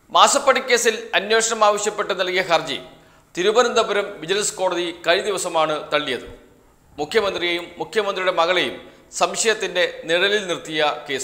മാസപ്പടി കേസിൽ അന്വേഷണം ആവശ്യപ്പെട്ട് നൽകിയ ഹർജി തിരുവനന്തപുരം വിജിലൻസ് കോടതി കഴിഞ്ഞ ദിവസമാണ് തള്ളിയത്. മുഖ്യമന്ത്രിയെയും മുഖ്യമന്ത്രിയുടെ മകളെയും സംശയത്തിൻ്റെ നിഴലിൽ നിർത്തിയ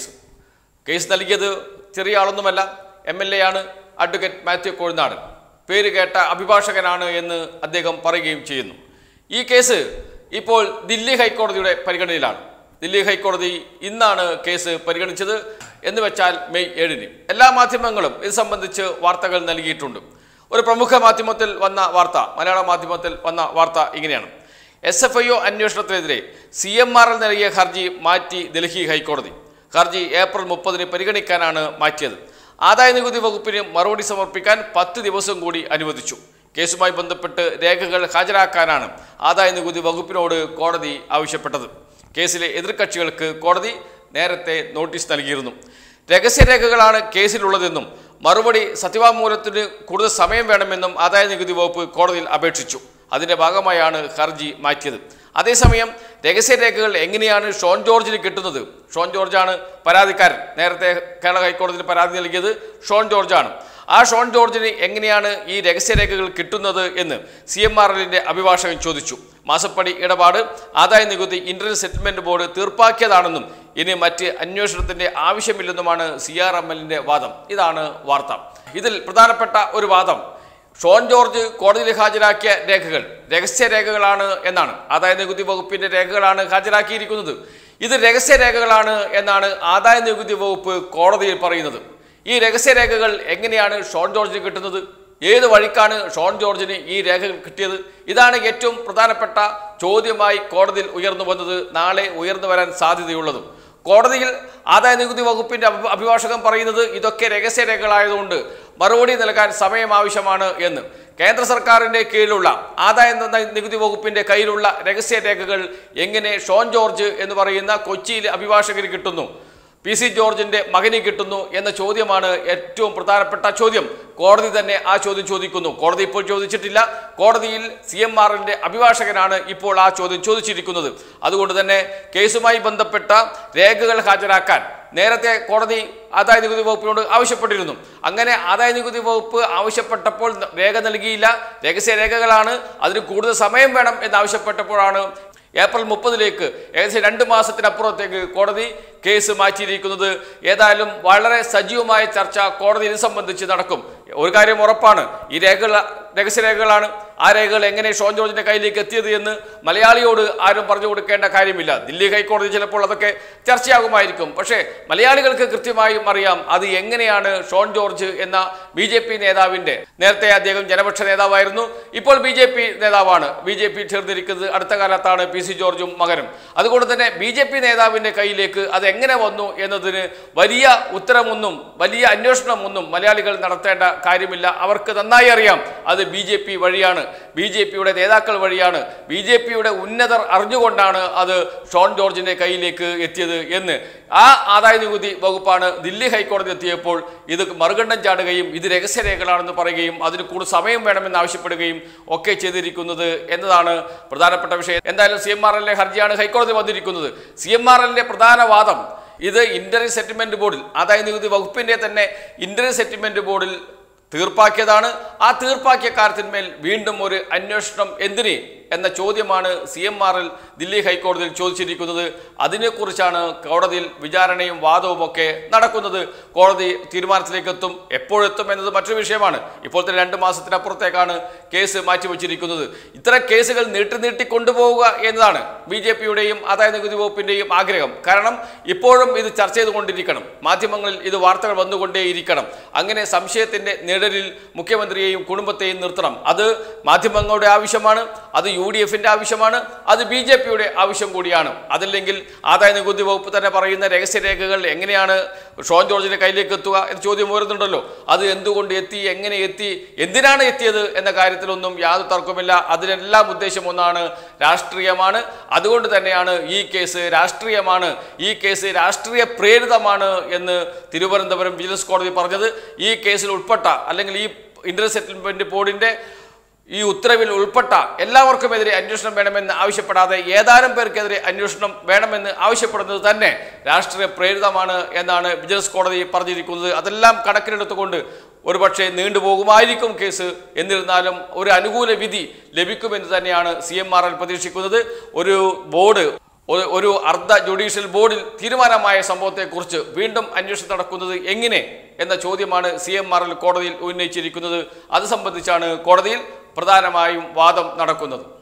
കേസ് നൽകിയത് ചെറിയ ആളൊന്നുമല്ല, MLA ആണ് അഡ്വക്കേറ്റ് മാത്യു കോഴിനാടൻ. പേര് കേട്ട അഭിഭാഷകനാണ് എന്ന് അദ്ദേഹം പറയുകയും ചെയ്യുന്നു. ഈ കേസ് ഇപ്പോൾ ദില്ലി ഹൈക്കോടതിയുടെ പരിഗണനയിലാണ്. ദില്ലി ഹൈക്കോടതി ഇന്നാണ് കേസ് പരിഗണിച്ചത്. എന്ന് വെച്ചാൽ മെയ് 7-ന്. എല്ലാ മാധ്യമങ്ങളും ഇത് സംബന്ധിച്ച് വാർത്തകൾ നൽകിയിട്ടുണ്ട്. ഒരു പ്രമുഖ മാധ്യമത്തിൽ വന്ന വാർത്ത, മലയാള മാധ്യമത്തിൽ വന്ന വാർത്ത ഇങ്ങനെയാണ്: SFIO അന്വേഷണത്തിനെതിരെ CMRL നൽകിയ ഹർജി മാറ്റി ഡൽഹി ഹൈക്കോടതി. ഹർജി ഏപ്രിൽ 30-ന് പരിഗണിക്കാനാണ് മാറ്റിയത്. ആദായനികുതി വകുപ്പിന് മറുപടി സമർപ്പിക്കാൻ 10 ദിവസം കൂടി അനുവദിച്ചു. കേസുമായി ബന്ധപ്പെട്ട് രേഖകൾ ഹാജരാക്കാനാണ് ആദായനികുതി വകുപ്പിനോട് കോടതി ആവശ്യപ്പെട്ടത്. കേസിലെ എതിർകക്ഷികൾക്ക് കോടതി നേരത്തെ നോട്ടീസ് നൽകിയിരുന്നു. രഹസ്യരേഖകളാണ് കേസിലുള്ളതെന്നും മറുപടി സത്യവാങ്മൂലത്തിന് കൂടുതൽ സമയം വേണമെന്നും ആദായനികുതി വകുപ്പ് കോടതിയിൽ അപേക്ഷിച്ചു. അതിൻ്റെ ഭാഗമായാണ് ഹർജി മാറ്റിയത്. അതേസമയം രഹസ്യരേഖകൾ എങ്ങനെയാണ് ഷോൺ ജോർജിന് കിട്ടുന്നത്? ഷോൺ ജോർജാണ് പരാതിക്കാരൻ. നേരത്തെ കേരള ഹൈക്കോടതിയിൽ പരാതി നൽകിയത് ഷോൺ ജോർജാണ്. ആ ഷോൺ ജോർജിന് എങ്ങനെയാണ് ഈ രഹസ്യരേഖകൾ കിട്ടുന്നത് എന്ന് CMRLന്റെ അഭിഭാഷകൻ ചോദിച്ചു. മാസപ്പടി ഇടപാട് ആദായനികുതി ഇന്റർനെറ്റ് സെറ്റിൽമെന്റ് ബോർഡ് തീർപ്പാക്കിയതാണെന്നും ഇനി മറ്റ് അന്വേഷണത്തിന്റെ ആവശ്യമില്ലെന്നുമാണ് CRMLന്റെ വാദം. ഇതാണ് വാർത്ത. ഇതിൽ പ്രധാനപ്പെട്ട ഒരു വാദം, ഷോൺ ജോർജ് കോടതിയിൽ ഹാജരാക്കിയ രേഖകൾ രഹസ്യരേഖകളാണ് എന്നാണ്. ആദായനികുതി വകുപ്പിന്റെ രേഖകളാണ് ഹാജരാക്കിയിരിക്കുന്നത്. ഇത് രഹസ്യരേഖകളാണ് എന്നാണ് ആദായനികുതി വകുപ്പ് കോടതിയിൽ പറയുന്നത്. ഈ രഹസ്യരേഖകൾ എങ്ങനെയാണ് ഷോൺ ജോർജിന് കിട്ടുന്നത്? ഏത് വഴിക്കാണ് ഷോൺ ജോർജിന് ഈ രേഖകൾ കിട്ടിയത്? ഇതാണ് ഏറ്റവും പ്രധാനപ്പെട്ട ചോദ്യമായി കോടതിയിൽ ഉയർന്നു വന്നത്, നാളെ ഉയർന്നു വരാൻ സാധ്യതയുള്ളതും. കോടതിയിൽ ആദായനികുതി വകുപ്പിന്റെ അഭിഭാഷകൻ പറയുന്നത് ഇതൊക്കെ രഹസ്യരേഖകളായതുകൊണ്ട് മറുപടി നൽകാൻ സമയം ആവശ്യമാണ് എന്ന്. കേന്ദ്ര സർക്കാരിൻ്റെ കീഴിലുള്ള ആദായ നികുതി വകുപ്പിന്റെ കയ്യിലുള്ള രഹസ്യരേഖകൾ എങ്ങനെ ഷോൺ ജോർജ് എന്ന് പറയുന്ന കൊച്ചിയിലെ അഭിഭാഷകന് കിട്ടുന്നു, PC ജോർജിന്റെ മകന് കിട്ടുന്നു എന്ന ചോദ്യമാണ് ഏറ്റവും പ്രധാനപ്പെട്ട ചോദ്യം. കോടതി തന്നെ ആ ചോദ്യം ചോദിക്കുന്നു. കോടതി ഇപ്പോൾ ചോദിച്ചിട്ടില്ല. കോടതിയിൽ CMRLന്റെ അഭിഭാഷകനാണ് ഇപ്പോൾ ആ ചോദ്യം ചോദിച്ചിരിക്കുന്നത്. അതുകൊണ്ട് തന്നെ കേസുമായി ബന്ധപ്പെട്ട രേഖകൾ ഹാജരാക്കാൻ നേരത്തെ കോടതി ആദായനികുതി വകുപ്പിനോട് ആവശ്യപ്പെട്ടിരുന്നു. അങ്ങനെ ആദായനികുതി വകുപ്പ് ആവശ്യപ്പെട്ടപ്പോൾ രേഖ നൽകിയില്ല. രഹസ്യരേഖകളാണ്, അതിന് കൂടുതൽ സമയം വേണം എന്നാവശ്യപ്പെട്ടപ്പോഴാണ് ഏപ്രിൽ 30-ലേക്ക് ഏകദേശം 2 മാസത്തിനപ്പുറത്തേക്ക് കോടതി കേസ് മാറ്റിയിരിക്കുന്നത്. ഏതായാലും വളരെ സജീവമായ ചർച്ച കോടതി ഇത് സംബന്ധിച്ച് നടക്കും. ഒരു കാര്യം ഉറപ്പാണ്, ഈ രഹസ്യരേഖകളാണ്. ആ രേഖകൾ എങ്ങനെ ഷോൺ ജോർജിന്റെ കയ്യിലേക്ക് എത്തിയത് എന്ന് മലയാളിയോട് ആരും പറഞ്ഞു കൊടുക്കേണ്ട കാര്യമില്ല. ദില്ലി ഹൈക്കോടതി ചിലപ്പോൾ അതൊക്കെ ചർച്ചയാകുമായിരിക്കും. പക്ഷേ മലയാളികൾക്ക് കൃത്യമായും അറിയാം അത് എങ്ങനെയാണ് ഷോൺ ജോർജ് എന്ന BJP നേതാവിന്റെ, നേരത്തെ അദ്ദേഹം ജനപക്ഷ നേതാവായിരുന്നു, ഇപ്പോൾ BJP നേതാവാണ്. BJP ചേർന്നിരിക്കുന്നത് അടുത്ത കാലത്താണ് PC ജോർജും മകനും. അതുകൊണ്ട് തന്നെ BJP നേതാവിന്റെ കയ്യിലേക്ക് അത് എങ്ങനെ വന്നു എന്നതിന് വലിയ ഉത്തരമൊന്നും വലിയ അന്വേഷണമൊന്നും മലയാളികൾ നടത്തേണ്ട കാര്യമില്ല. അവർക്ക് നന്നായി അറിയാം അത് BJP വഴിയാണ്, BJPയുടെ നേതാക്കൾ വഴിയാണ്, BJPയുടെ ഉന്നതർ അറിഞ്ഞുകൊണ്ടാണ് അത് ഷോൺ ജോർജിന്റെ കയ്യിലേക്ക് എത്തിയത് എന്ന്. ആ ആദായനികുതി വകുപ്പാണ് ദില്ലി ഹൈക്കോടതി എത്തിയപ്പോൾ ഇത് മറുകണ്ഠം ചാടുകയും ഇത് രഹസ്യരേഖകളാണെന്ന് പറയുകയും അതിന് കൂടുതൽ സമയം വേണമെന്ന് ആവശ്യപ്പെടുകയും ഒക്കെ ചെയ്തിരിക്കുന്നത് എന്നതാണ് പ്രധാനപ്പെട്ട വിഷയം. എന്തായാലും CMRLന്റെ ഹർജിയാണ് ഹൈക്കോടതി വന്നിരിക്കുന്നത്. CMRLന്റെ പ്രധാന വാദം ഇത് ഇന്റർനെറ്റ് സെറ്റിൽമെന്റ് ബോർഡിൽ, ആദായനികുതി വകുപ്പിന്റെ തന്നെ ഇന്റർനെറ്റ് സെറ്റിൽമെന്റ് ബോർഡിൽ തീർപ്പാക്കിയതാണ്. ആ തീർപ്പാക്കിയ കാര്യത്തിന്മേൽ വീണ്ടും ഒരു അന്വേഷണം എന്തിന് എന്ന ചോദ്യമാണ് CMRL ദില്ലി ഹൈക്കോടതിയിൽ ചോദിച്ചിരിക്കുന്നത്. അതിനെക്കുറിച്ചാണ് കോടതിയിൽ വിചാരണയും വാദവും ഒക്കെ നടക്കുന്നത്. കോടതി തീരുമാനത്തിലേക്ക് എത്തും. എപ്പോഴെത്തും എന്നത് മറ്റൊരു വിഷയമാണ്. ഇപ്പോഴത്തെ 2 മാസത്തിനപ്പുറത്തേക്കാണ് കേസ് മാറ്റിവെച്ചിരിക്കുന്നത്. ഇത്തരം കേസുകൾ നീട്ടി കൊണ്ടുപോവുക എന്നതാണ് BJPയുടെയും ആദായനികുതി വകുപ്പിന്റെയും ആഗ്രഹം. കാരണം ഇപ്പോഴും ഇത് ചർച്ച ചെയ്തുകൊണ്ടിരിക്കണം, മാധ്യമങ്ങളിൽ ഇത് വാർത്തകൾ വന്നുകൊണ്ടേയിരിക്കണം. അങ്ങനെ സംശയത്തിന്റെ നിഴലിൽ മുഖ്യമന്ത്രിയെയും കുടുംബത്തെയും നിർത്തണം. അത് മാധ്യമങ്ങളുടെ ആവശ്യമാണ്, അത് UDFന്റെ ആവശ്യമാണ്, അത് BJPയുടെ ആവശ്യം കൂടിയാണ്. അതല്ലെങ്കിൽ ആദായനികുതി വകുപ്പ് തന്നെ പറയുന്ന രഹസ്യരേഖകൾ എങ്ങനെയാണ് ഷോൺ ജോർജിന്റെ കയ്യിലേക്ക് എത്തുക എന്ന ചോദ്യം വരുന്നുണ്ടല്ലോ. അത് എന്തുകൊണ്ട് എത്തി, എങ്ങനെ എത്തി, എന്തിനാണ് എത്തിയത് എന്ന കാര്യത്തിലൊന്നും യാതൊരു തർക്കമില്ല. അതിനെല്ലാം ഉദ്ദേശം ഒന്നാണ്, രാഷ്ട്രീയമാണ്. അതുകൊണ്ട് തന്നെയാണ് ഈ കേസ് രാഷ്ട്രീയമാണ്, ഈ കേസ് രാഷ്ട്രീയ പ്രേരിതമാണ് എന്ന് തിരുവനന്തപുരം വിജിലൻസ് കോടതി പറഞ്ഞത്. ഈ കേസിൽ ഉൾപ്പെട്ട അല്ലെങ്കിൽ ഈ ഇന്റർനെറ്റ് സെറ്റിൽമെന്റ് ബോർഡിന്റെ ഈ ഉത്തരവിൽ ഉൾപ്പെട്ട എല്ലാവർക്കുമെതിരെ അന്വേഷണം വേണമെന്ന് ആവശ്യപ്പെടാതെ ഏതാനും പേർക്കെതിരെ അന്വേഷണം വേണമെന്ന് ആവശ്യപ്പെടുന്നത് തന്നെ രാഷ്ട്രീയ പ്രേരിതമാണ് എന്നാണ് വിജിലൻസ് കോടതി പറഞ്ഞിരിക്കുന്നത്. അതെല്ലാം കണക്കിലെടുത്തുകൊണ്ട് ഒരുപക്ഷെ നീണ്ടുപോകുമായിരിക്കും കേസ്. എന്നിരുന്നാലും ഒരു അനുകൂല വിധി ലഭിക്കുമെന്ന് തന്നെയാണ് CMRL പ്രതീക്ഷിക്കുന്നത്. ഒരു ബോർഡ്, ഒരു അർദ്ധ ജുഡീഷ്യൽ ബോർഡിൽ തീരുമാനമായ സംഭവത്തെക്കുറിച്ച് വീണ്ടും അന്വേഷണം നടക്കുന്നത് എങ്ങനെ എന്ന ചോദ്യമാണ് CMRL കോടതിയിൽ ഉന്നയിച്ചിരിക്കുന്നത്. അത് സംബന്ധിച്ചാണ് കോടതിയിൽ പ്രധാനമായും വാദം നടക്കുന്നത്.